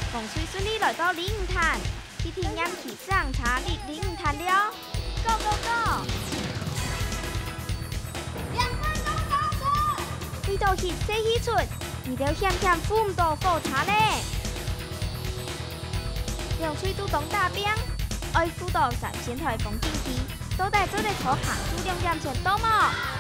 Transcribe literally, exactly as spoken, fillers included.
风吹顺利来到鲤鱼潭，去体验气象查理鲤鱼潭了。Go go go！ 两分钟到着。 为到翕洗翕出，你都险险扶唔到火柴咧。用水都当大兵，爱辅导三线台风景区，都在这里坐下，数量点钱到冇？